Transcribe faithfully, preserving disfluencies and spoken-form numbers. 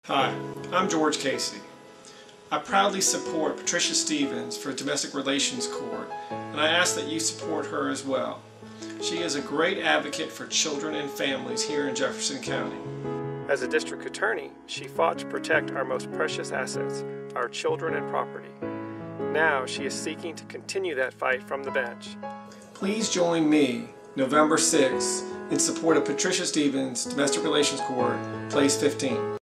Hi, I'm George Casey. I proudly support Patricia Stevens for Domestic Relations Court, and I ask that you support her as well. She is a great advocate for children and families here in Jefferson County. As a district attorney, she fought to protect our most precious assets, our children and property. Now she is seeking to continue that fight from the bench. Please join me November sixth in support of Patricia Stevens Domestic Relations Court, Place fifteen.